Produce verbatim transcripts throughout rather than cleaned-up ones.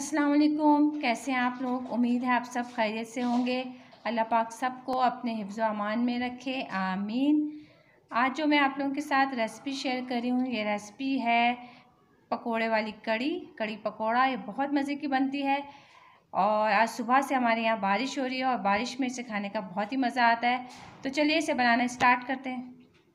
अस्सलाम वालेकुम। कैसे हैं आप लोग? उम्मीद है आप सब खैरियत से होंगे। अल्लाह पाक सबको अपने हिफ्ज़ व अमान में रखे, आमीन। आज जो मैं आप लोगों के साथ रेसिपी शेयर कर रही हूँ, ये रेसिपी है पकोड़े वाली कड़ी कड़ी पकोड़ा। ये बहुत मज़े की बनती है और आज सुबह से हमारे यहाँ बारिश हो रही है और बारिश में इसे खाने का बहुत ही मज़ा आता है। तो चलिए इसे बनाना स्टार्ट करते हैं।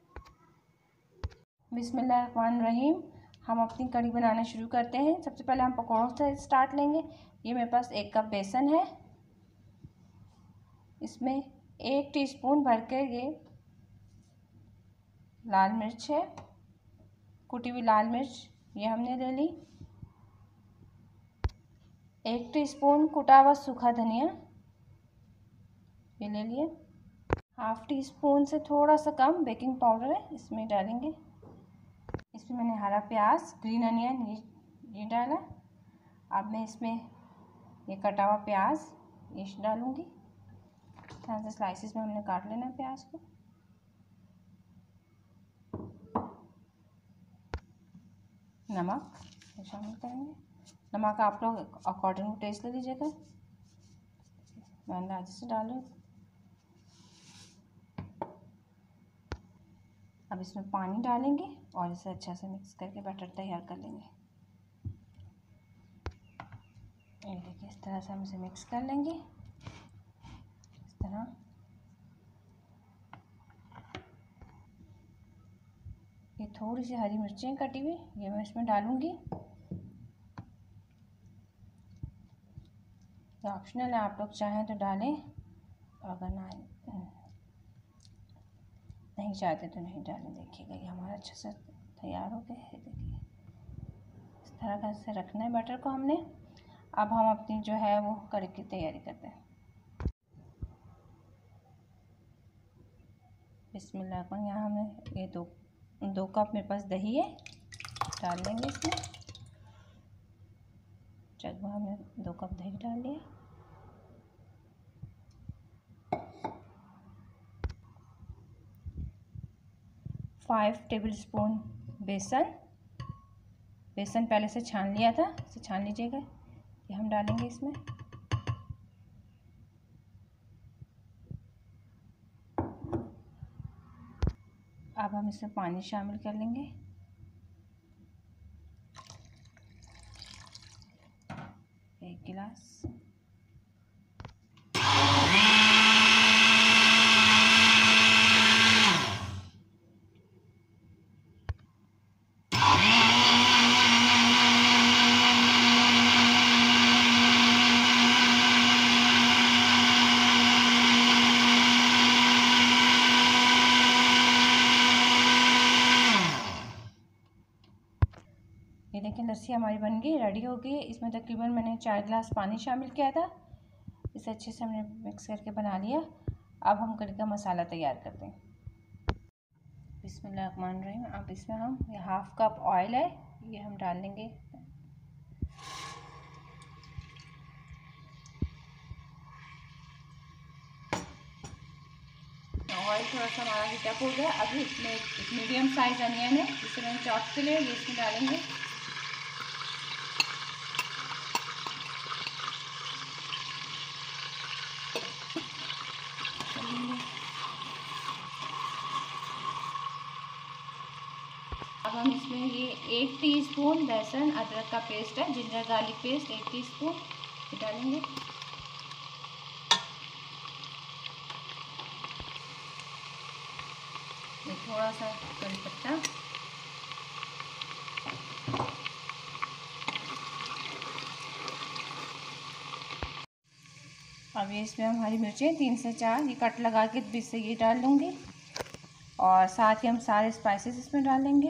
बिस्मिल्लाहिर्रहमानिर्रहीम। हम अपनी कड़ी बनाना शुरू करते हैं। सबसे पहले हम पकौड़ों से स्टार्ट लेंगे। ये मेरे पास एक कप बेसन है, इसमें एक टीस्पून भरकर ये लाल मिर्च है, कुटी हुई लाल मिर्च ये हमने ले ली। एक टीस्पून कुटा हुआ सूखा धनिया ये ले लिए। हाफ टी स्पून से थोड़ा सा कम बेकिंग पाउडर है, इसमें डालेंगे। इसमें मैंने हरा प्याज ग्रीन अनियन ये ये डाला। अब मैं इसमें ये कटा हुआ प्याज ये डालूँगी। थोड़ा सा स्लाइसिस में हमने काट लेना है प्याज को। नमक शामिल करेंगे। नमक आप लोग अकॉर्डिंग टू टेस्ट ले लीजिएगा। मैं अंदाजे से डालूँ। अब इसमें पानी डालेंगे और इसे अच्छा से मिक्स करके बैटर तैयार कर लेंगे। ये देखिए, इस तरह से हम इसे मिक्स कर लेंगे। इस तरह ये थोड़ी सी हरी मिर्चें कटी हुई ये मैं इसमें डालूंगी। तो ऑप्शनल है, आप लोग चाहें तो डालें, अगर ना नहीं चाहते तो नहीं डालें। देखिएगा ये हमारा अच्छा से तैयार हो गया है। देखिए इस तरह का से रखना है बैटर को हमने। अब हम अपनी जो है वो कड़ी की तैयारी करते हैं। बिस्मिल्लाह। यहाँ हमें ये दो दो कप मेरे पास दही है, डाल देंगे इसमें। चलो हमने दो कप दही डाल लिया। फाइव टेबल स्पून बेसन बेसन पहले से छान लिया था, इसे छान लीजिएगा। ये हम डालेंगे इसमें। अब हम इसमें पानी शामिल कर लेंगे। एक गिलास। ये देखिए लस्सी हमारी बन गई, रेडी हो गई। इसमें तकरीबन मैंने चार गिलास पानी शामिल किया था। इसे अच्छे से हमने मिक्स करके बना लिया। अब हम कड़ी का मसाला तैयार करते हैं। बिस्मिल्लाहिर्रहमानिर्रहीम। अब इसमें हम ये हाफ कप ऑयल है ये हम डाल देंगे। ऑयल थोड़ा सा हमारा हीटअप हो गया। अभी इसमें एक मीडियम साइज अनियन है जिसे मैंने चॉप के लिए ये इसमें डालेंगे। अब हम इसमें ये एक टीस्पून लहसुन अदरक का पेस्ट है, जिंजर गार्लिक पेस्ट एक टीस्पून ये डालेंगे। ये थोड़ा सा कड़ी पत्ता। अब ये इसमें हम हरी मिर्चें तीन से चार ये कट लगा के बीच से ये डाल दूँगी और साथ ही हम सारे स्पाइसेस इसमें डालेंगे।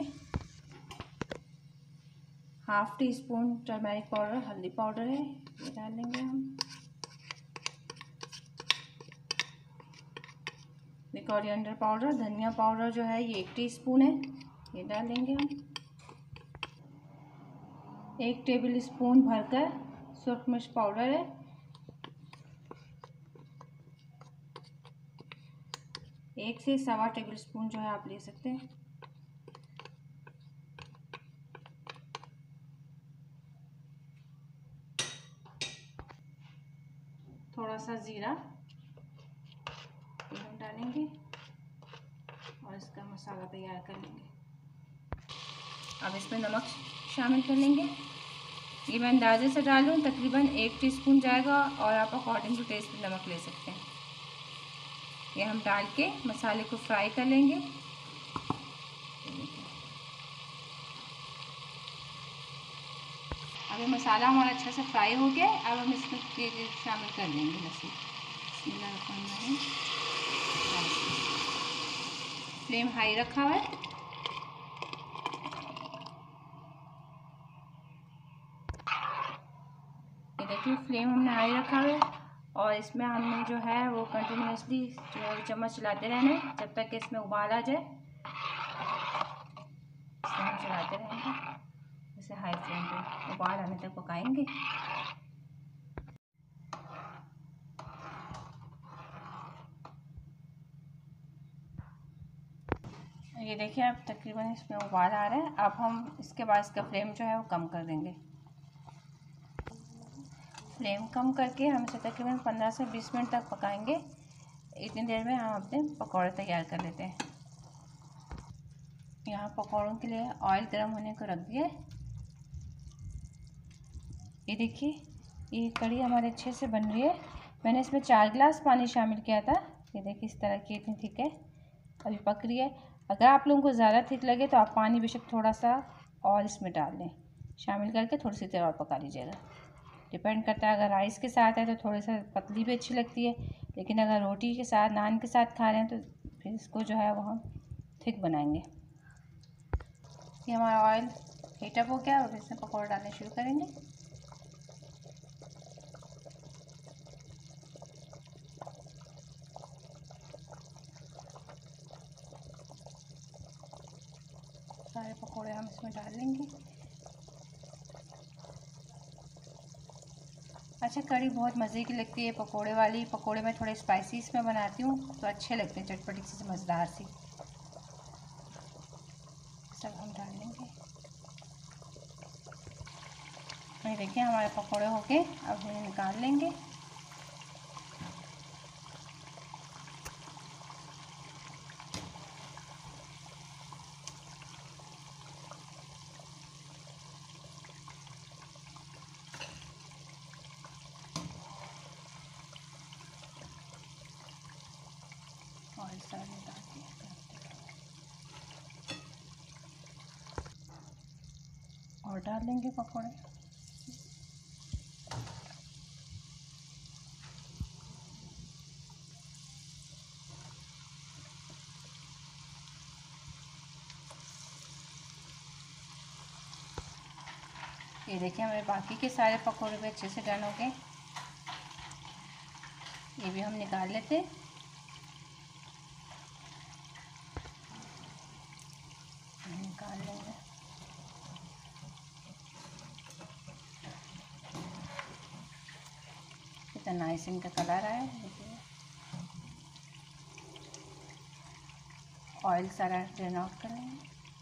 Half teaspoon turmeric powder हल्दी पाउडर है ये डालेंगे हम। ये कोरिएंडर पाउडर धनिया पाउडर जो है ये एक टीस्पून है ये डालेंगे हम। एक टेबल स्पून भरकर सुरख मिर्च पाउडर है। एक से सवा टेबल स्पून जो है आप ले सकते हैं। सा ज़ीरा ये हम डालेंगे और इसका मसाला तैयार कर लेंगे। अब इसमें नमक शामिल कर लेंगे। ये मैं अंदाजे से डालूँ तकरीबन एक टीस्पून जाएगा और आप अकॉर्डिंग टू टेस्ट नमक ले सकते हैं। ये हम डाल के मसाले को फ्राई कर लेंगे। अब ये मसाला हमारा अच्छा से फ्राई हो गया। अब हम इसमें शामिल कर लेंगे लहसुन। फ्लेम हाई रखा हुआ है। ये देखिए फ्लेम हमने हाई रखा हुआ है और इसमें हमने जो है वो कंटिन्यूसली जो है चम्मच चलाते रहना है जब तक कि इसमें उबाल आ जाए। इसमें हम चलाते रहेंगे, इसे हाई फ्लेम पे उबाल आने तक पकाएंगे। ये देखिए अब तकरीबन इसमें उबाल आ रहा है। अब हम इसके बाद इसका फ्लेम जो है वो कम कर देंगे। फ्लेम कम करके हम इसे तकरीबन पंद्रह से बीस मिनट तक पकाएंगे। इतनी देर में हम अपने पकौड़े तैयार कर लेते हैं। यहाँ पकौड़ों के लिए ऑयल गर्म होने को रख दिया। ये देखिए ये कढ़ी हमारे अच्छे से बन रही है। मैंने इसमें चार गिलास पानी शामिल किया था। ये देखिए इस तरह की इतनी थिक है, अभी पक रही है। अगर आप लोगों को ज़्यादा थिक लगे तो आप पानी बेशक थोड़ा सा और इसमें डाल दें, शामिल करके थोड़ी सी देर और पका लीजिएगा। डिपेंड करता है, अगर राइस के साथ है तो थोड़ी सा पतली भी अच्छी लगती है, लेकिन अगर रोटी के साथ नान के साथ खा रहे हैं तो फिर इसको जो है वो हम थिक बनाएंगे। ये हमारा ऑयल हीटअप हो गया और इसमें पकौड़े डालने शुरू करेंगे। सारे पकौड़े हम इसमें डाल लेंगे। अच्छा, कढ़ी बहुत मज़े की लगती है पकोड़े वाली। पकोड़े में थोड़े स्पाइसी इसमें बनाती हूँ तो अच्छे लगते हैं, चटपटी सी मज़ेदार सी। सब हम डाल लेंगे। ये देखिए हमारे पकोड़े हो गए, अब इन्हें निकाल लेंगे। और सारे डाल दिए और डाल लेंगे पकोड़े। ये देखिए हमारे बाकी के सारे पकोड़े भी अच्छे से डन हो गए। ये भी हम निकाल लेते हैं। निकाल लेंगे। कितना नाइस इनका कलर आया है। देखिए ऑयल सारा ड्रेन आउट कर लेंगे।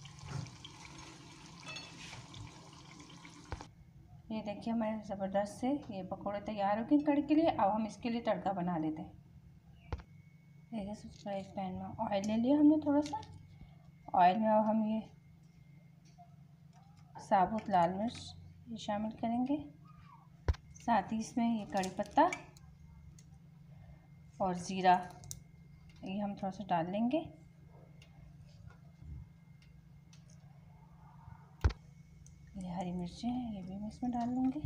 ये देखिए हमारे ज़बरदस्त से ये पकोड़े तैयार हो गए कढ़ी के लिए। अब हम इसके लिए तड़का बना लेते हैं। देखिए सबसे एक पैन में ऑयल ले लिया हमने थोड़ा सा। ऑयल में अब हम ये साबुत लाल मिर्च ये शामिल करेंगे, साथ ही इसमें ये कड़ी पत्ता और ज़ीरा ये हम थोड़ा सा डाल लेंगे। ये हरी मिर्चें हैं, ये भी हम इसमें डाल लेंगे।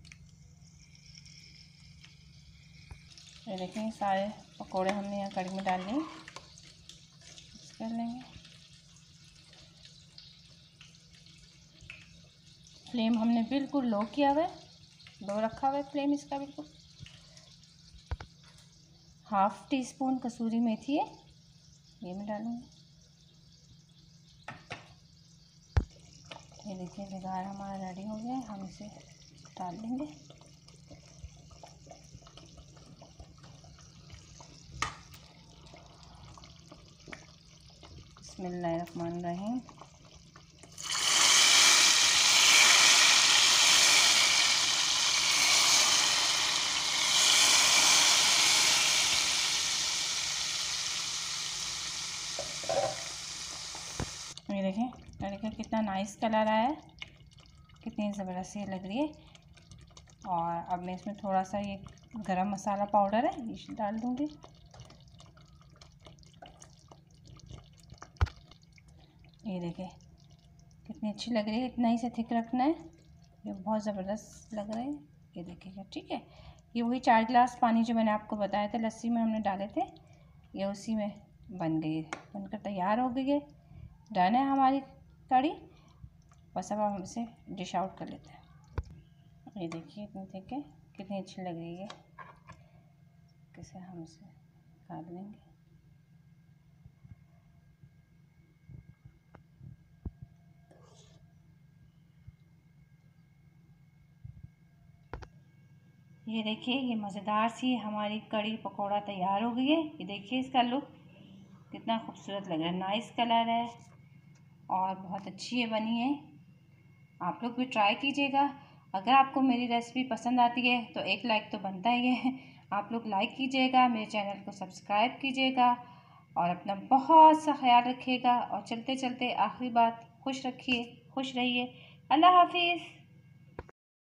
ये देखें सारे पकोड़े हमने यहाँ कड़ी में डाल लिए, मिक्स कर लेंगे। फ्लेम हमने बिल्कुल लो किया हुआ है, लो रखा हुआ है फ्लेम इसका बिल्कुल। हाफ टी स्पून कसूरी मेथी है, ये मैं डालूँगी। ये देखिए बेगार हमारा रेडी हो गया है, हम इसे डाल देंगे। बिस्मिल्लाहिर्रहमानिर्रहीम। देखो कितना नाइस कलर आया है, कितनी ज़बरदस्त ये लग रही है। और अब मैं इसमें थोड़ा सा ये गरम मसाला पाउडर है ये डाल दूँगी। ये देखिए कितनी अच्छी लग रही है। इतना ही से थिक रखना है, ये बहुत ज़बरदस्त लग रहे हैं। ये देखिएगा, ठीक है। ये वही चार गिलास पानी जो मैंने आपको बताया था लस्सी में हमने डाले थे, ये उसी में बन गई है, बनकर तैयार हो गई है। डन है हमारी कड़ी। बस अब हम इसे डिश आउट कर लेते हैं। ये देखिए इतनी थिक है, कितनी अच्छी लग रही है। कैसे हम इसे निकाल लेंगे। ये देखिए ये मज़ेदार सी हमारी कड़ी पकौड़ा तैयार हो गई है। ये देखिए इसका लुक कितना खूबसूरत लग रहा है, नाइस कलर है और बहुत अच्छी ये बनी है। आप लोग भी ट्राई कीजिएगा। अगर आपको मेरी रेसिपी पसंद आती है तो एक लाइक तो बनता ही है। आप लोग लाइक कीजिएगा, मेरे चैनल को सब्सक्राइब कीजिएगा और अपना बहुत सा ख्याल रखिएगा। और चलते चलते आखिरी बात, खुश रखिए, खुश रहिए। अल्लाह हाफिज़।